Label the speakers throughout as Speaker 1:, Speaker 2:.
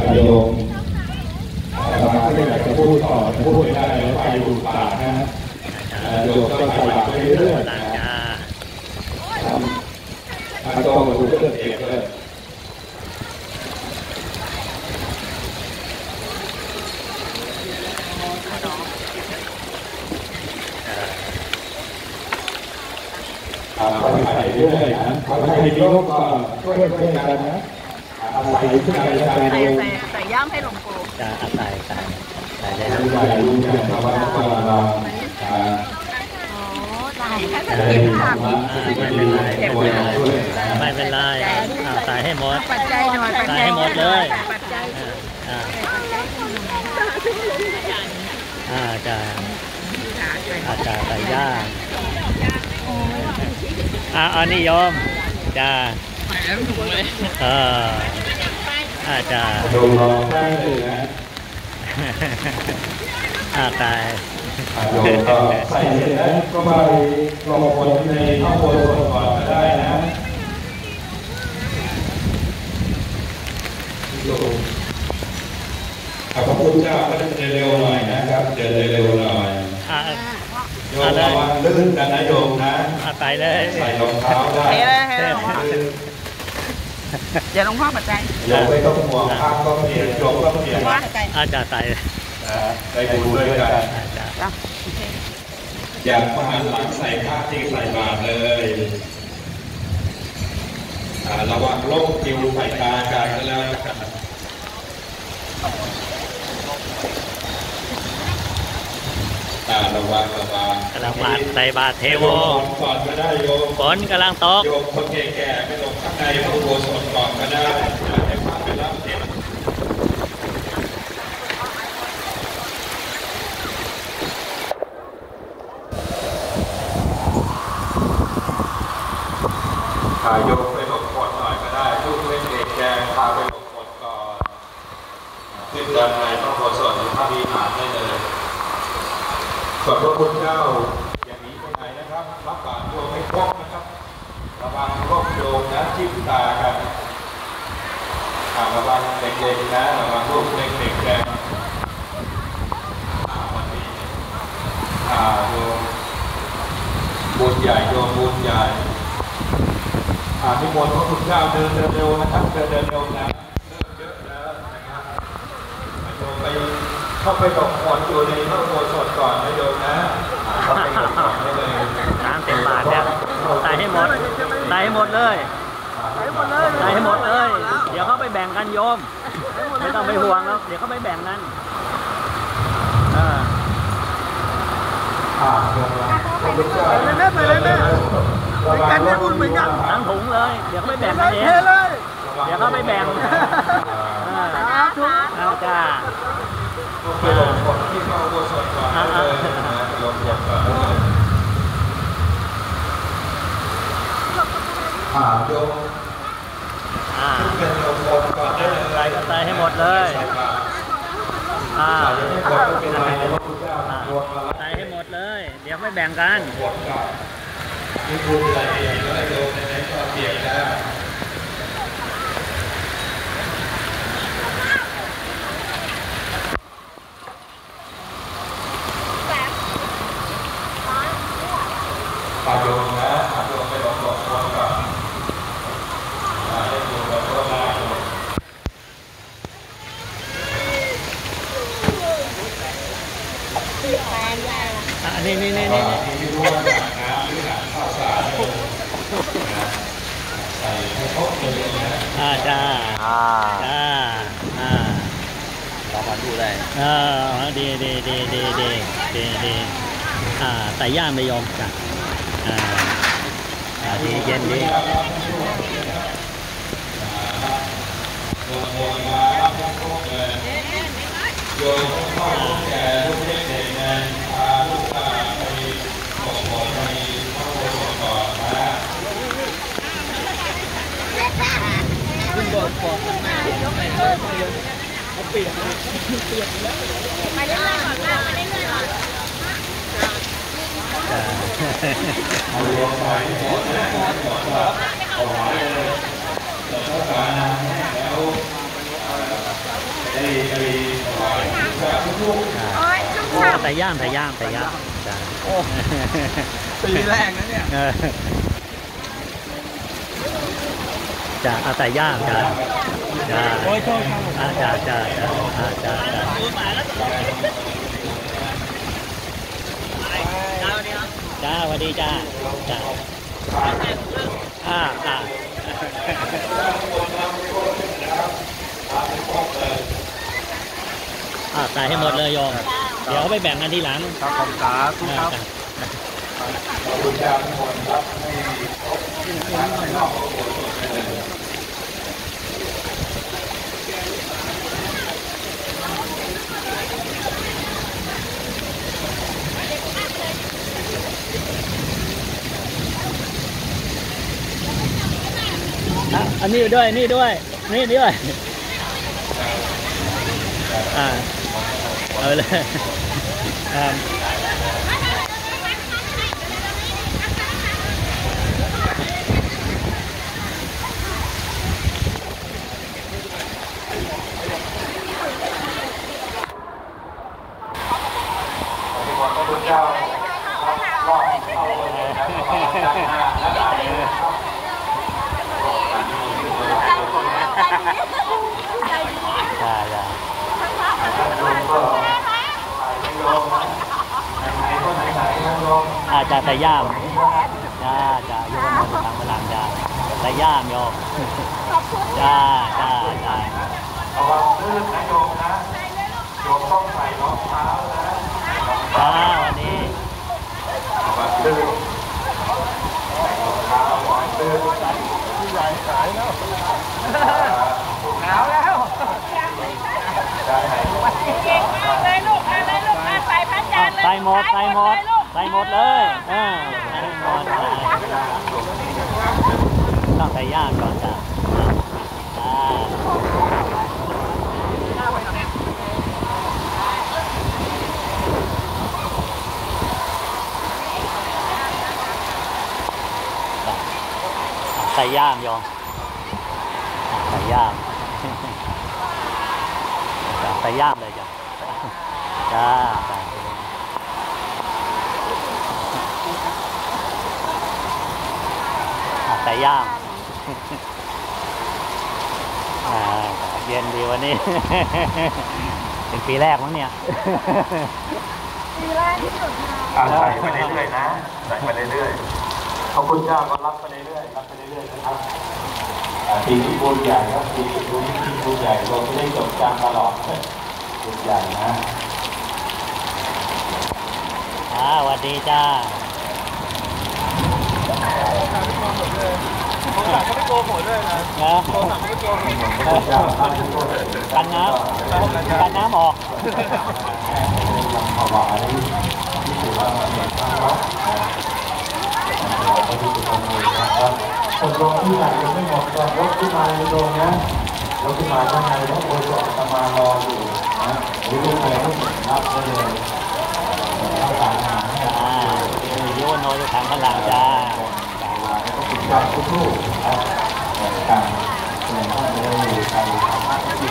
Speaker 1: โยมบางท่านอยากจะพูดต่อจะพูดได้แล้วไปดูปากนะโยมก็ใส่บาตรไปเรื่อยๆนะถ้าต้องมาดูเครื่องเสียงเลยไปใส่เรื่อยๆนะไปใส่ดีก็ช่วยกันนะใส่ขึ้นไป
Speaker 2: ใส่ย่ามให้หลวงปู่
Speaker 3: จะใส่เลย
Speaker 1: นะใส่ดูอย่างว่าเรา
Speaker 3: ไม่เป็นไรใส่ให้หมดใส่ให้หมดเลยจะใส่ย่างอันนี้โยมจะจะ
Speaker 1: ดูลองได้เลยนะ
Speaker 3: ตาย
Speaker 1: โยมก็ใส่เสร็จแล้วก็ไปรอคนในห้องโบสถ์ก่อนก็ได้นะพระพุทธเจ้าก็จะเร็วหน่อยนะครับเดินเร็วหน่อยโยมระวังลื่นกันนะโยมนะ
Speaker 3: ใส่เลย
Speaker 1: ใส่รองเท้าได้
Speaker 2: เดี๋ยวหลวงพ่อปัจจัย
Speaker 1: โยมไม่ต้องห่วงข้างก็เปลี่ยนโยมก็เปลี่ยน
Speaker 3: จะใส่
Speaker 1: ได้บุญด้วยกันอยากมาหันหลังใส่ผ้าที่ใส่บาตรเลยระวังโรคคิวไฟตากันแล้วระวัง
Speaker 3: กำลังบาตรใส่บาตรเทโว
Speaker 1: ก่อนก็ได้โยม
Speaker 3: ฝนกำลังตก
Speaker 1: โยมคนแก่ๆไปลงข้างในพระอุโบสถก่อนก็ได้ให้พระไปรับเด็กโยมไปหลบฝนหน่อยก็ได้ลูกเล่นเด็กแกพาไปหลบฝนก่อนขึ้นด้านในพระอุโบสถหรือพระวิหารได้เลยขอบพระคุณเจ้าอย่างนี้ไปไหนนะครับรับบาตรโยมไม่ครบนะครับระวังโรคโยมนะจิ้มตากันระวังเด็กๆนะระวังลูกเด็กๆแกวันนี้โยมบุญใหญ่โยมบุญใหญ่นิมนต์พระคุณเจ้าเดินเร็วนะครับเดินเร็วนะเริ่มเยอะแล้วนะครับโยมไปเข้าไปตกฝนอยู่ในพระอุโบสถก่อนนะโยมนะเข้าไปตกฝนได้เลย
Speaker 3: น้ำเต็มบาตรเนี่ยใส่ให้หมดใส่ให้หมดเลยใส่ให้หมดเลยเดี๋ยวเขาไปแบ่งกันโยมไม่ต้องไปห่วงแล้วเดี๋ยวเขาไปแบ่งกัน
Speaker 2: กันได้บุญเหมือนกัน
Speaker 3: ทั้งถุงเลยเดี๋ยวเขาไปแบ่งกันเองเดี๋ยวเขาไปแบ่งจ้า
Speaker 1: ไปลงคนที่เข้าอุโบสถก่อนเลยลงอย่างก่อนโยมเป็นโยมคนก่อนได้เลย
Speaker 3: ใส่ก็ใส่ให้หมดเลยใส่ให้หมดเลยเดี๋ยวไม่แบ่งกัน
Speaker 1: มีบุญอะไรอย่างไรโยมในก็เปลี่ยนแล้วปาโยมนะปาโยมไปลองบอกคนก่อนให้บุญกับพวกเรา
Speaker 3: นี่
Speaker 1: ที่รู้ว่าน้ำหรือน้ำข้าวสารใส่ให้ครบเลยนะ
Speaker 3: จ้าเรามาดูได้ดีใส่ย่างไปยอมจ้ะดีเย็นดี
Speaker 1: โยมพ่อแก่ลูกเด็กๆนะพาลูกหลานไปหลบฝนในพระอุโบสถก่อนนะ
Speaker 2: คุณบอกเขาเปลี่ยนไปได้เลยก่อนไปได้เลยก่อน
Speaker 1: เอาลงไปหมดนะหมดว่าเอาไว้เลยแต่ถ้าการแล้ว
Speaker 3: ใส่ย่ามจ้ะ
Speaker 4: โอ้ปีแรกนะเนี่ย
Speaker 3: จ้ะใส่ย่ามจ้ะ
Speaker 4: โอ้ยโทษครับ
Speaker 3: จ้ะสวัสดีจ้าใส่ให้หมดเลยโยมเดี๋ยวไปแบ่งกันทีหลัง
Speaker 4: ครับขอบคุณครับครับ
Speaker 1: ขอบคุณเจ้าทุกคนครับให้การภายนอกของผม
Speaker 3: อันนี้ด้วยนี่ด้วยเอาเลย
Speaker 1: พระพุทธเจ้ารอบเข้าเลยนะด้านหน้าและหลัง
Speaker 3: จะใส่ย่ามจะโยมทางพลังจะใส่ย่ามโยมจ้า
Speaker 1: ระวังลื่นนะโยมนะโยมต้องใส่รองเท้านะ
Speaker 3: วันนี้
Speaker 1: ระวังลื่นใส่รองเท้าระวังลื่นผู้ใหญ่สายแล้ว
Speaker 4: หนาวแล้ว
Speaker 1: ได้ไหม
Speaker 2: เก่งมากเลยลูกใส่พันจานเลย
Speaker 3: ใส่หมดเลยต้องใส่ย่ามก่อนจ้ะใส่ย่ามโยมใส่ย่ามเลยจ้ะใส่ย่ามเย็นดีวันนี้ เป็นปีแรกมั้งเนี่ย
Speaker 2: ปีแรกที่สุด
Speaker 1: ใส่ไปเรื่อยๆนะใส่ไปเรื่อยๆขอบคุณเจ้าก็รับไปเรื่อยๆนะครับปีนี้บุญใหญ่ครับปีนี้บุญใหญ่เราไม่ได้จดจำตลอดบุญใหญ่นะ
Speaker 3: สวัสดีจ้า
Speaker 4: ผมสั่งก็ไม่โกงหมดเลยนะผมสั่งก็ไม่โกง
Speaker 3: กันน้ำออก
Speaker 1: คนลงที่ไหนยังไม่หมดรถที่มาในโรงนะรถที่มาข้างในแล้วโดยสดมารออยู่นะหรือลูกใครลูกรับได้เลยข้าวสารอาหาร
Speaker 3: ยูโนอยู่ทางพลังจ้า
Speaker 1: ติดตามทุกๆการแสดงท่านเลยการทำหน้าที่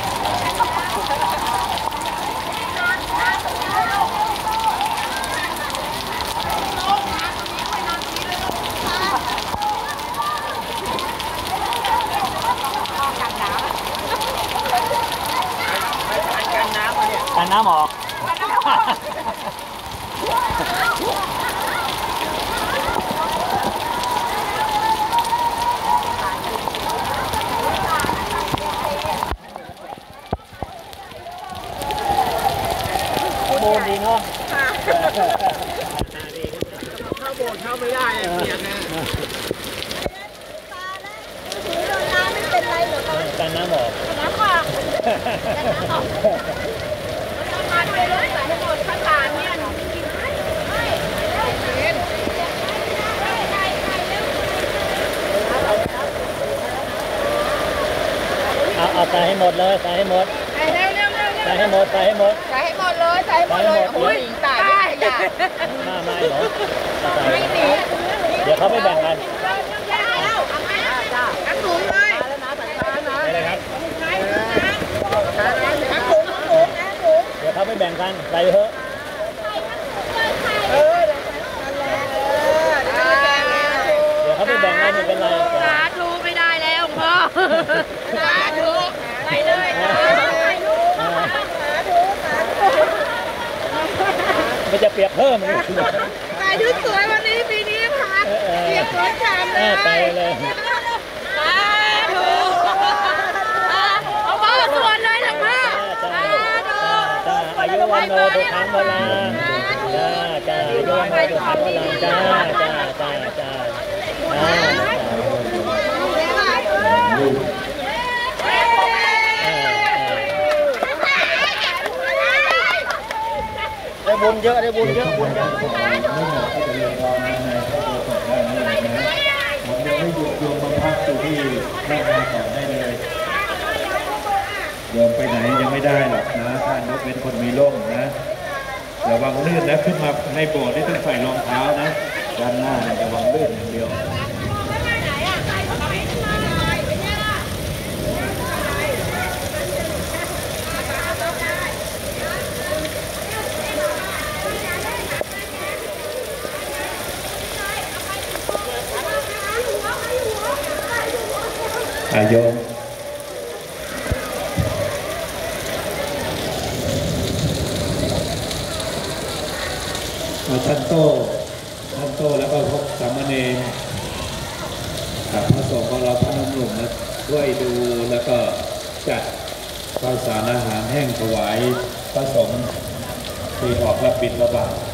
Speaker 3: กันน้ำออกโบนดีเนาะ
Speaker 4: เข้าโบนเข้าไม่ได้เปียกนะ
Speaker 3: กันน้ำออก
Speaker 2: น้ำออกมาด้วยรถใส่ให้หมดข้าวสารเนี่ยหนูกิน
Speaker 3: เอาใส่ให้หมดเลยใส่ให้หมด
Speaker 2: ใส่เร็ว
Speaker 3: ใส่ให้หมด
Speaker 2: เลยอุ้ยตายไม่หร
Speaker 3: อ
Speaker 2: ไม่หนี
Speaker 3: เดี๋ยวเขาไปแบ่งกัน
Speaker 2: กระถุงเลย
Speaker 3: อะไรครับ
Speaker 2: กระถุง
Speaker 3: เดี๋ยวเขาไปแบ่งกันใส่เถอะ
Speaker 2: ไปเลย
Speaker 3: มันจะเปียกเพิ่มเลย
Speaker 2: ไปชุดสวยวันนี้ปีนี้ค่ะเปียกสวยจังเลย
Speaker 3: ไปเลย
Speaker 2: เอาพ่อสวนเลยนะพ่อ
Speaker 3: อายุวันโนทุกครั้งเวลาจ้าอายุวันโนทุกครั้งเวลาจ้าได้บุญเยอะบุญเยอะ
Speaker 1: ไม่เหมาะที่จะเรียนรอในพระโบสถ์ได้เลยนะผมยังไม่หยุดโยมมาพักอยู่ที่แม่มาก่อนได้เลยโยมไปไหนยังไม่ได้หรอกนะท่านยกเป็นคนมีร่มนะระวังลื่นนะขึ้นมาในโบสถ์นี่ต้องใส่รองเท้านะด้านหน้าระวังลื่นอย่างเดียวโยมท่านโตแล้วก็พวกสามเณรกับพระสงฆ์ของเราท่านหนุ่มนะช่วยดูแล้วก็จัดข้าวสารอาหารแห้งถวายพระสงฆ์ที่ออกรับบิณฑบาต